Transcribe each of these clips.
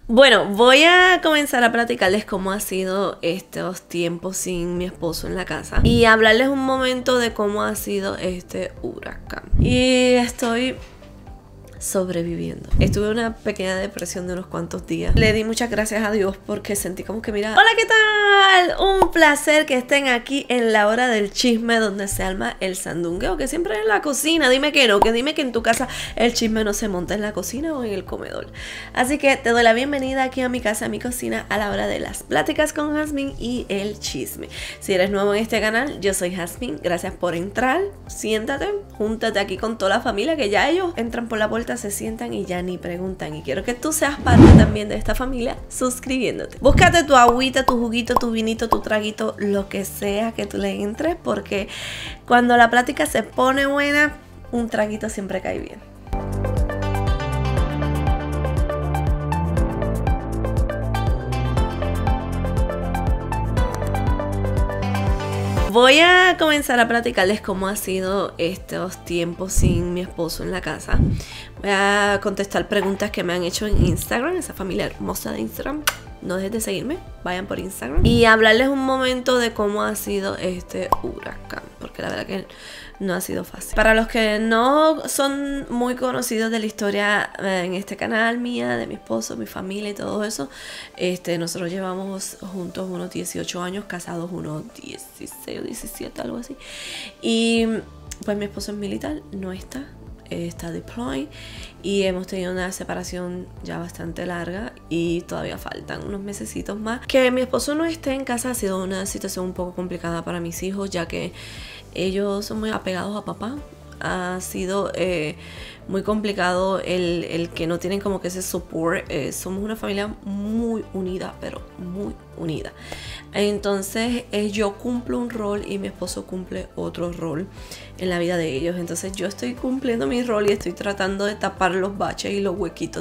Bueno, voy a comenzar a platicarles cómo ha sido estos tiempos sin mi esposo en la casa y hablarles un momento de cómo ha sido este huracán. Y estoy sobreviviendo. Estuve en una pequeña depresión de unos cuantos días. Le di muchas gracias a Dios porque sentí como que, mira, hola, ¿qué tal? Un placer que estén aquí en la hora del chisme donde se arma el sandungueo, que siempre es en la cocina. Dime que no, que dime que en tu casa el chisme no se monta en la cocina o en el comedor. Así que te doy la bienvenida aquí a mi casa, a mi cocina, a la hora de las pláticas con Jasmine y el chisme. Si eres nuevo en este canal, yo soy Jasmine. Gracias por entrar. Siéntate, júntate aquí con toda la familia, que ya ellos entran por la puerta, se sientan y ya ni preguntan. Y quiero que tú seas parte también de esta familia suscribiéndote. Búscate tu agüita, tu juguito, tu vinito, tu traguito, lo que sea que tú le entres, porque cuando la plática se pone buena, un traguito siempre cae bien. Voy a comenzar a platicarles cómo ha sido estos tiempos sin mi esposo en la casa. Voy a contestar preguntas que me han hecho en Instagram, esa familia hermosa de Instagram. No dejes de seguirme, vayan por Instagram. Y hablarles un momento de cómo ha sido este huracán, porque la verdad que no ha sido fácil. Para los que no son muy conocidos de la historia en este canal mía, de mi esposo, mi familia y todo eso, nosotros llevamos juntos unos 18 años, casados unos 16 o 17, algo así. Y pues mi esposo es militar, no está deployed, y hemos tenido una separación ya bastante larga y todavía faltan unos mesecitos más. Que mi esposo no esté en casa ha sido una situación un poco complicada para mis hijos, ya que ellos son muy apegados a papá. Ha sido muy complicado el que no tienen como que ese support. Somos una familia muy unida, pero muy unida. Entonces yo cumplo un rol y mi esposo cumple otro rol en la vida de ellos. Entonces yo estoy cumpliendo mi rol y estoy tratando de tapar los baches y los huequitos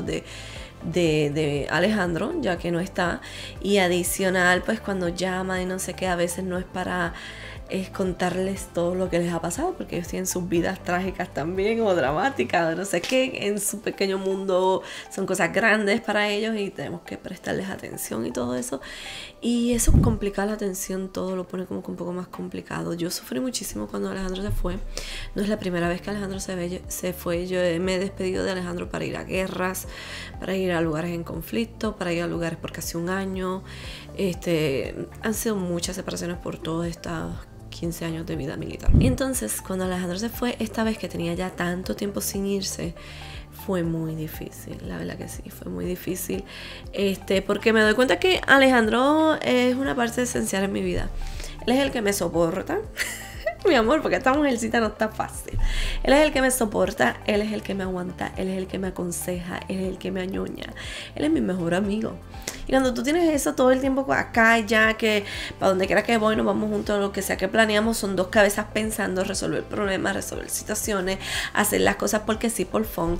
de Alejandro, ya que no está. Y adicional, pues cuando llama y no sé qué, a veces no es para contarles todo lo que les ha pasado, porque ellos tienen sus vidas trágicas también, o dramáticas, no sé qué, en su pequeño mundo son cosas grandes para ellos y tenemos que prestarles atención y todo eso. Y eso complica la atención, todo lo pone como que un poco más complicado. Yo sufrí muchísimo cuando Alejandro se fue. No es la primera vez que Alejandro se fue. Yo me he despedido de Alejandro para ir a guerras, para ir a lugares en conflicto, para ir a lugares por casi un año. Han sido muchas separaciones por todas estas 15 años de vida militar. Y entonces cuando Alejandro se fue, esta vez que tenía ya tanto tiempo sin irse, fue muy difícil, la verdad que sí, fue muy difícil, porque me doy cuenta que Alejandro es una parte esencial en mi vida. Él es el que me soporta, mi amor, porque esta mujercita no está fácil. Él es el que me soporta, él es el que me aguanta, él es el que me aconseja, él es el que me añoña, él es mi mejor amigo. Y cuando tú tienes eso todo el tiempo acá, ya que para donde quiera que voy nos vamos juntos, lo que sea que planeamos, son dos cabezas pensando, resolver problemas, resolver situaciones, hacer las cosas porque sí, por fun.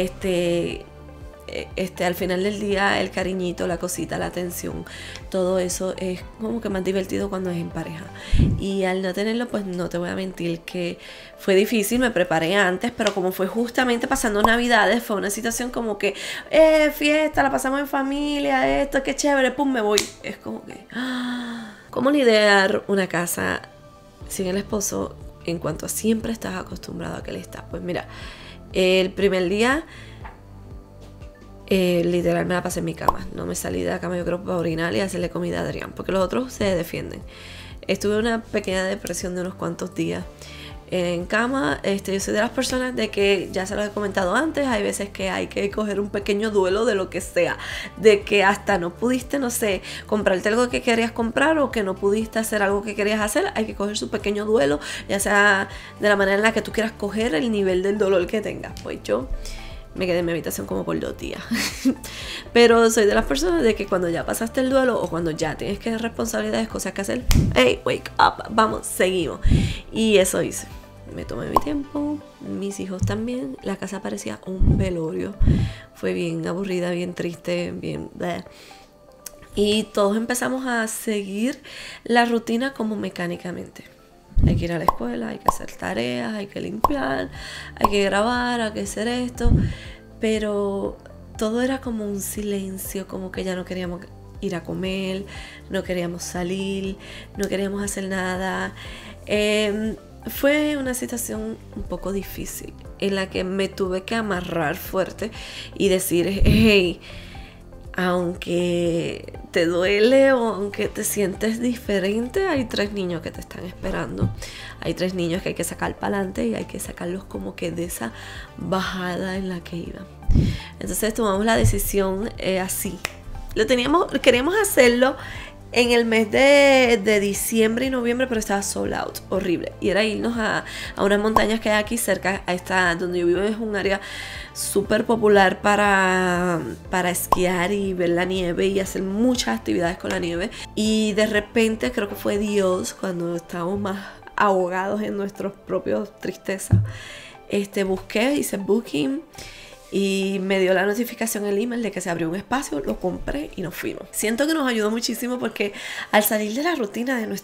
Al final del día, el cariñito, la cosita, la atención, todo eso es como que más divertido cuando es en pareja. Y al no tenerlo, pues no te voy a mentir que fue difícil. Me preparé antes, pero como fue justamente pasando Navidades, fue una situación como que fiesta, la pasamos en familia, esto, qué chévere, pum, me voy. Es como que ¿cómo lidiar una casa sin el esposo en cuanto a siempre estás acostumbrado a que él está? Pues mira, el primer día literal me la pasé en mi cama. No me salí de la cama, yo creo, para orinar y hacerle comida a Adrián, porque los otros se defienden. Estuve en una pequeña depresión de unos cuantos días en cama. Yo soy de las personas de que, ya se lo he comentado antes, hay veces que hay que coger un pequeño duelo de lo que sea, de que hasta no pudiste, no sé, comprarte algo que querías comprar o que no pudiste hacer algo que querías hacer, hay que coger su pequeño duelo, ya sea de la manera en la que tú quieras coger el nivel del dolor que tengas. Pues yo me quedé en mi habitación como por 2 días. Pero soy de las personas de que cuando ya pasaste el duelo o cuando ya tienes que responsabilidades, cosas que hacer, hey, wake up, vamos, seguimos. Y eso hice. Me tomé mi tiempo, mis hijos también. La casa parecía un velorio. Fue bien aburrida, bien triste, bien bleh. Y todos empezamos a seguir la rutina como mecánicamente. Hay que ir a la escuela, hay que hacer tareas, hay que limpiar, hay que grabar, hay que hacer esto. Pero todo era como un silencio, como que ya no queríamos ir a comer, no queríamos salir, no queríamos hacer nada. Fue una situación un poco difícil en la que me tuve que amarrar fuerte y decir, hey, aunque te duele o aunque te sientes diferente, hay 3 niños que te están esperando. Hay 3 niños que hay que sacar para adelante y hay que sacarlos como que de esa bajada en la que iban. Entonces tomamos la decisión así. Queríamos hacerlo en el mes de diciembre y noviembre, pero estaba sold out, horrible. Y era irnos a unas montañas que hay aquí cerca, donde yo vivo, es un área súper popular para esquiar y ver la nieve y hacer muchas actividades con la nieve. Y de repente creo que fue Dios, cuando estábamos más ahogados en nuestros propios tristezas, busqué, hice booking y me dio la notificación el email de que se abrió un espacio, lo compré y nos fuimos. Siento que nos ayudó muchísimo porque al salir de la rutina de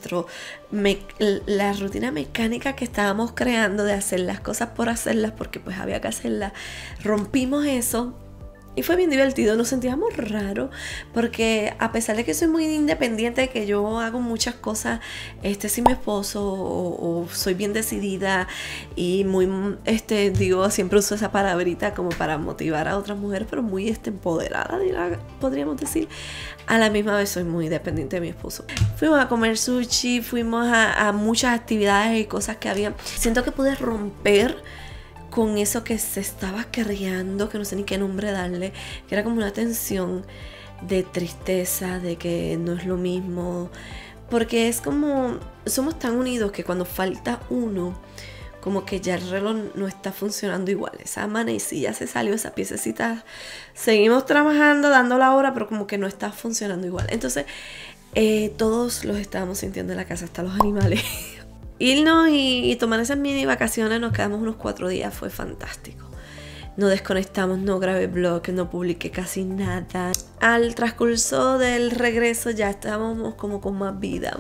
la rutina mecánica que estábamos creando de hacer las cosas por hacerlas, porque pues había que hacerlas, rompimos eso. Y fue bien divertido, nos sentíamos raros porque a pesar de que soy muy independiente, que yo hago muchas cosas sin mi esposo o soy bien decidida y muy, siempre uso esa palabrita como para motivar a otras mujeres, pero muy empoderada, podríamos decir. A la misma vez soy muy dependiente de mi esposo. Fuimos a comer sushi, fuimos a muchas actividades y cosas que había. Siento que pude romper con eso que se estaba creando, que no sé ni qué nombre darle, que era como una tensión de tristeza, de que no es lo mismo, porque es como, somos tan unidos que cuando falta uno, como que ya el reloj no está funcionando igual. Esa manecilla se salió, esa piececita, seguimos trabajando, dando la hora, pero como que no está funcionando igual. Entonces, todos los estábamos sintiendo en la casa, hasta los animales. Irnos y tomar esas mini vacaciones, nos quedamos unos 4 días, fue fantástico. Nos desconectamos, no grabé blog, no publiqué casi nada. Al transcurso del regreso ya estábamos como con más vida,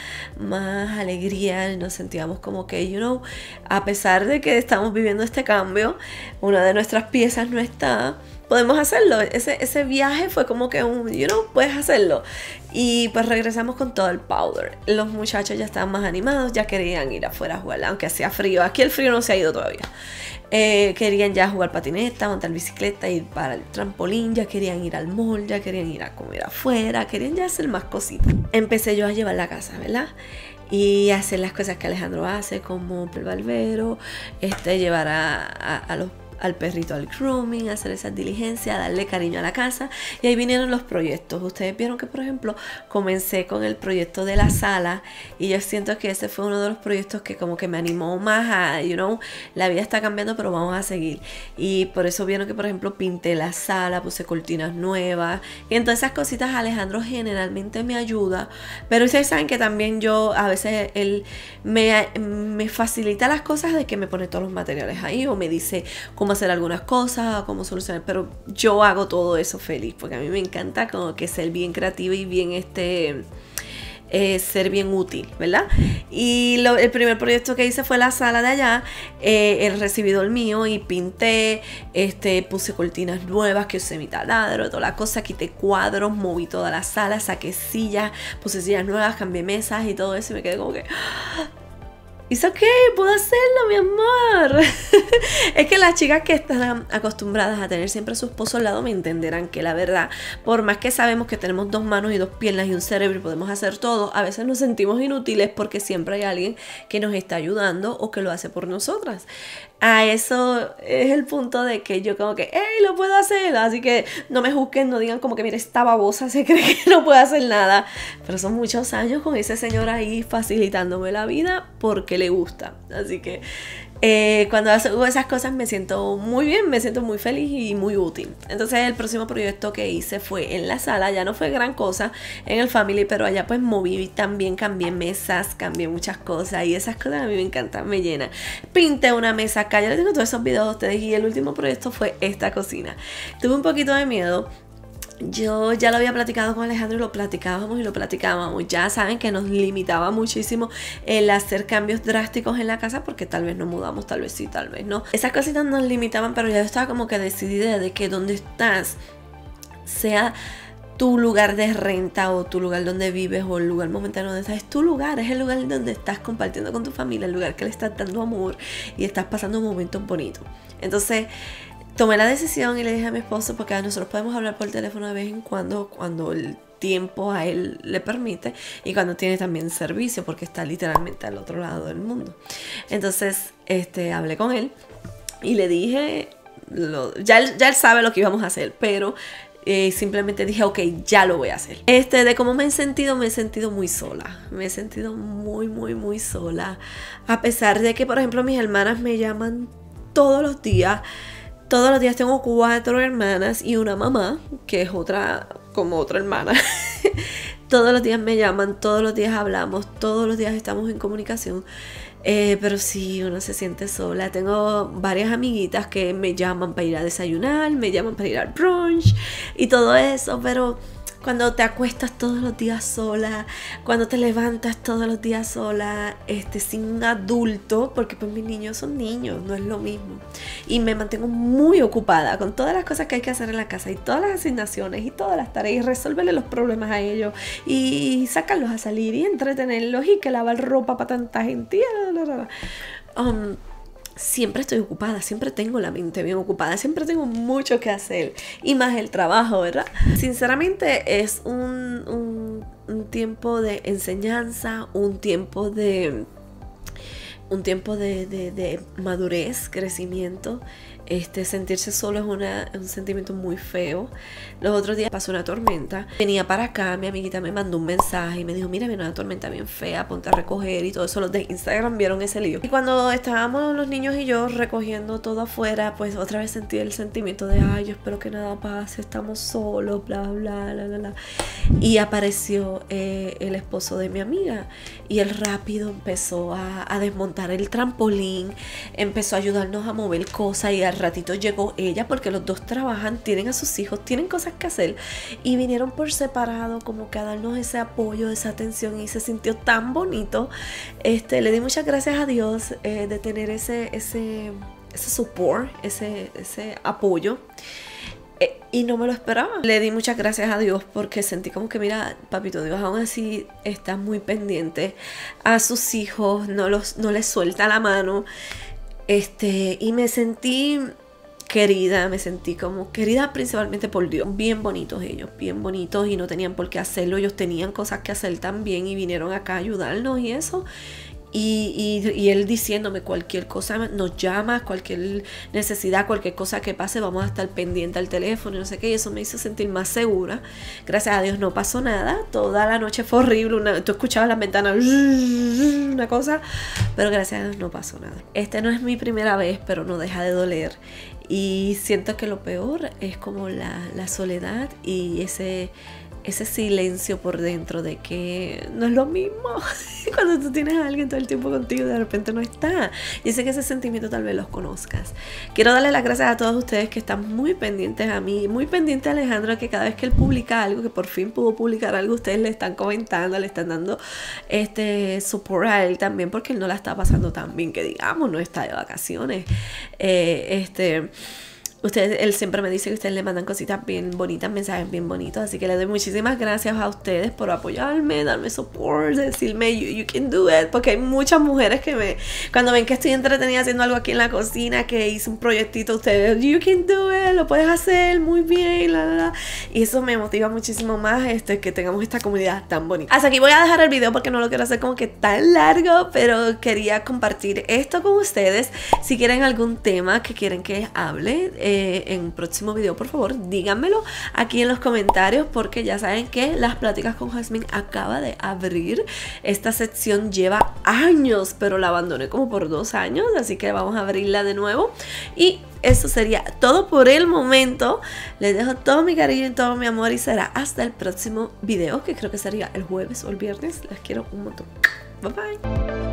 más alegría, nos sentíamos como que, a pesar de que estamos viviendo este cambio, una de nuestras piezas no está, podemos hacerlo. Ese viaje fue como que puedes hacerlo. Y pues regresamos con todo el power. Los muchachos ya estaban más animados, ya querían ir afuera a jugar, aunque hacía frío. Aquí el frío no se ha ido todavía. Querían ya jugar patineta, montar bicicleta, ir para el trampolín, ya querían ir al mall, ya querían ir a comer afuera, querían ya hacer más cositas. Empecé yo a llevar la casa, ¿verdad? Y hacer las cosas que Alejandro hace, como el barbero, llevar al perrito al grooming, hacer esas diligencias, darle cariño a la casa. Y ahí vinieron los proyectos. Ustedes vieron que, por ejemplo, comencé con el proyecto de la sala y yo siento que ese fue uno de los proyectos que como que me animó más a, la vida está cambiando, pero vamos a seguir. Y por eso vieron que, por ejemplo, pinté la sala, puse cortinas nuevas y en todas esas cositas Alejandro generalmente me ayuda, pero ustedes saben que también yo, a veces él me facilita las cosas de que me pone todos los materiales ahí o me dice cómo hacer algunas cosas, cómo solucionar, pero yo hago todo eso feliz, porque a mí me encanta como que ser bien creativa y bien ser bien útil, ¿verdad? Y el primer proyecto que hice fue la sala de allá, el recibidor mío, y pinté, puse cortinas nuevas que usé mi taladro, toda la cosa, quité cuadros, moví toda la sala, saqué sillas, puse sillas nuevas, cambié mesas y todo eso, y me quedé como que it's okay, puedo hacerlo, mi amor. Es que las chicas que están acostumbradas a tener siempre a su esposo al lado me entenderán que la verdad, por más que sabemos que tenemos 2 manos y 2 piernas y un cerebro y podemos hacer todo, a veces nos sentimos inútiles porque siempre hay alguien que nos está ayudando o que lo hace por nosotras. A eso es el punto de que yo como que, hey, lo puedo hacer. Así que no me juzguen, no digan como que, mira, esta babosa se cree que no puede hacer nada. Pero son muchos años con ese señor ahí facilitándome la vida porque le gusta. Así que cuando hago esas cosas me siento muy bien, me siento muy feliz y muy útil. Entonces el próximo proyecto que hice fue en la sala. Ya no fue gran cosa en el family, pero allá pues moví también, cambié mesas, cambié muchas cosas y esas cosas a mí me encantan, me llenan. Pinté una mesa acá, yo les tengo todos esos videos a ustedes y el último proyecto fue esta cocina. Tuve un poquito de miedo Yo ya lo había platicado con Alejandro y lo platicábamos y lo platicábamos. Ya saben que nos limitaba muchísimo el hacer cambios drásticos en la casa porque tal vez nos mudamos, tal vez sí, tal vez no. Esas cositas nos limitaban, pero ya yo estaba como que decidida de que donde estás sea tu lugar de renta o tu lugar donde vives o el lugar momentáneo donde estás. Es tu lugar, es el lugar donde estás compartiendo con tu familia, el lugar que le estás dando amor y estás pasando momentos bonitos. Entonces tomé la decisión y le dije a mi esposo, porque nosotros podemos hablar por teléfono de vez en cuando el tiempo a él le permite y cuando tiene también servicio, porque está literalmente al otro lado del mundo. Entonces hablé con él y le dije, ya él sabe lo que íbamos a hacer, pero simplemente dije, ok, ya lo voy a hacer. De cómo me he sentido muy sola. Me he sentido muy sola. A pesar de que, por ejemplo, mis hermanas me llaman todos los días. Todos los días tengo 4 hermanas y una mamá, que es como otra hermana. Todos los días me llaman, todos los días hablamos, todos los días estamos en comunicación. Pero sí, uno se siente sola. Tengo varias amiguitas que me llaman para ir a desayunar, me llaman para ir al brunch y todo eso, pero cuando te acuestas todos los días sola, cuando te levantas todos los días sola, sin un adulto, porque pues mis niños son niños, no es lo mismo. Y me mantengo muy ocupada con todas las cosas que hay que hacer en la casa y todas las asignaciones y todas las tareas y resolverle los problemas a ellos y sacarlos a salir y entretenerlos y que lavar ropa para tanta gente. Siempre estoy ocupada, siempre tengo la mente bien ocupada, siempre tengo mucho que hacer y más el trabajo, ¿verdad? Sinceramente es un tiempo de enseñanza, un tiempo de madurez, crecimiento. Sentirse solo es un sentimiento muy feo. Los otros días pasó una tormenta. Venía para acá, mi amiguita me mandó un mensaje y me dijo, mira, viene una tormenta bien fea, ponte a recoger y todo eso. Los de Instagram vieron ese lío. Y cuando estábamos los niños y yo recogiendo todo afuera, pues otra vez sentí el sentimiento de, ay, yo espero que nada pase, estamos solos, bla, bla, bla, bla, bla. Y apareció el esposo de mi amiga y él rápido empezó a desmontar el trampolín, empezó a ayudarnos a mover cosas y al ratito llegó ella porque los dos trabajan, tienen a sus hijos, tienen cosas que hacer y vinieron por separado como que a darnos ese apoyo, esa atención y se sintió tan bonito. Le di muchas gracias a Dios de tener ese support, ese apoyo. Y no me lo esperaba. Le di muchas gracias a Dios porque sentí como que, mira, papito Dios aún así está muy pendiente a sus hijos, no les suelta la mano. Y me sentí querida, me sentí como querida principalmente por Dios. Bien bonitos ellos, bien bonitos y no tenían por qué hacerlo. Ellos tenían cosas que hacer también y vinieron acá a ayudarnos y eso. Y él diciéndome cualquier cosa, nos llamas, cualquier necesidad, cualquier cosa que pase, vamos a estar pendiente al teléfono y no sé qué. Y eso me hizo sentir más segura. Gracias a Dios no pasó nada. Toda la noche fue horrible. Tú escuchabas las ventanas, una cosa, pero gracias a Dios no pasó nada. No es mi primera vez, pero no deja de doler. Y siento que lo peor es como la soledad y ese silencio por dentro de que no es lo mismo cuando tú tienes a alguien todo el tiempo contigo y de repente no está. Y sé que ese sentimiento tal vez los conozcas. Quiero darle las gracias a todos ustedes que están muy pendientes a mí, muy pendientes a Alejandro, que cada vez que él publica algo, que por fin pudo publicar algo, ustedes le están comentando, le están dando support a él también, porque él no la está pasando tan bien, que digamos, no está de vacaciones. Él siempre me dice que ustedes le mandan cositas bien bonitas, mensajes bien bonitos, así que le doy muchísimas gracias a ustedes por apoyarme, darme support, decirme you can do it, porque hay muchas mujeres que cuando ven que estoy entretenida haciendo algo aquí en la cocina, que hice un proyectito, ustedes, you can do it, lo puedes hacer muy bien, y eso me motiva muchísimo más que tengamos esta comunidad tan bonita. Hasta aquí voy a dejar el video porque no lo quiero hacer como que tan largo, pero quería compartir esto con ustedes. Si quieren algún tema que quieren que hable en un próximo video, por favor díganmelo aquí en los comentarios, porque ya saben que Las Pláticas con Jasmine acaba de abrir. Esta sección lleva años, pero la abandoné como por 2 años, así que vamos a abrirla de nuevo. Y eso sería todo por el momento. Les dejo todo mi cariño y todo mi amor y será hasta el próximo video, que creo que sería el jueves o el viernes. Les quiero un montón. Bye bye.